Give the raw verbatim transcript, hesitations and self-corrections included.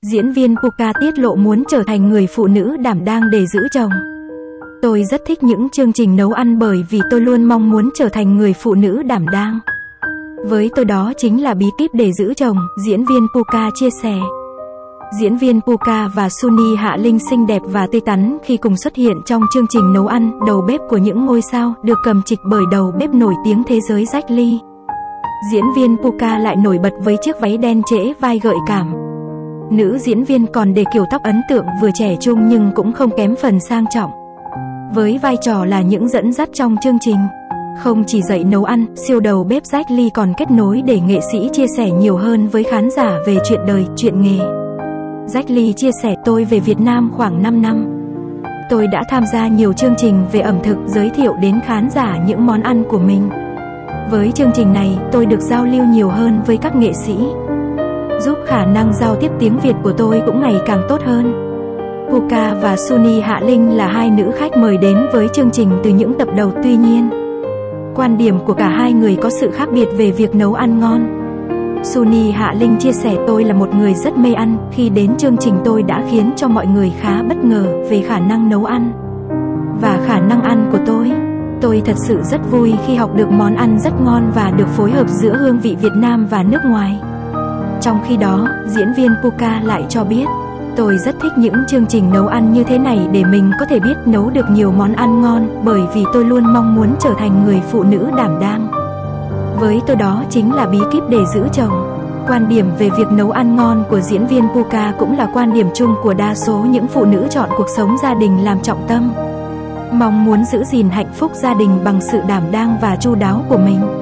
Diễn viên Puka tiết lộ muốn trở thành người phụ nữ đảm đang để giữ chồng. Tôi rất thích những chương trình nấu ăn bởi vì tôi luôn mong muốn trở thành người phụ nữ đảm đang. Với tôi đó chính là bí kíp để giữ chồng, diễn viên Puka chia sẻ. Diễn viên Puka và Suni Hạ Linh xinh đẹp và tươi tắn khi cùng xuất hiện trong chương trình nấu ăn, đầu bếp của những ngôi sao, được cầm trịch bởi đầu bếp nổi tiếng thế giới Jack Lee. Diễn viên Puka lại nổi bật với chiếc váy đen trễ vai gợi cảm. Nữ diễn viên còn để kiểu tóc ấn tượng vừa trẻ trung nhưng cũng không kém phần sang trọng. Với vai trò là những dẫn dắt trong chương trình, không chỉ dạy nấu ăn, siêu đầu bếp Jack Lee còn kết nối để nghệ sĩ chia sẻ nhiều hơn với khán giả về chuyện đời, chuyện nghề. Jack Lee chia sẻ: tôi về Việt Nam khoảng năm năm. Tôi đã tham gia nhiều chương trình về ẩm thực, giới thiệu đến khán giả những món ăn của mình. Với chương trình này, tôi được giao lưu nhiều hơn với các nghệ sĩ, giúp khả năng giao tiếp tiếng Việt của tôi cũng ngày càng tốt hơn. Puka và Suni Hạ Linh là hai nữ khách mời đến với chương trình từ những tập đầu, tuy nhiên, quan điểm của cả hai người có sự khác biệt về việc nấu ăn ngon. Suni Hạ Linh chia sẻ: tôi là một người rất mê ăn, khi đến chương trình tôi đã khiến cho mọi người khá bất ngờ về khả năng nấu ăn và khả năng ăn của tôi. Tôi thật sự rất vui khi học được món ăn rất ngon và được phối hợp giữa hương vị Việt Nam và nước ngoài. Trong khi đó, diễn viên Puka lại cho biết: tôi rất thích những chương trình nấu ăn như thế này để mình có thể biết nấu được nhiều món ăn ngon, bởi vì tôi luôn mong muốn trở thành người phụ nữ đảm đang. Với tôi đó chính là bí kíp để giữ chồng. Quan điểm về việc nấu ăn ngon của diễn viên Puka cũng là quan điểm chung của đa số những phụ nữ chọn cuộc sống gia đình làm trọng tâm, mong muốn giữ gìn hạnh phúc gia đình bằng sự đảm đang và chu đáo của mình.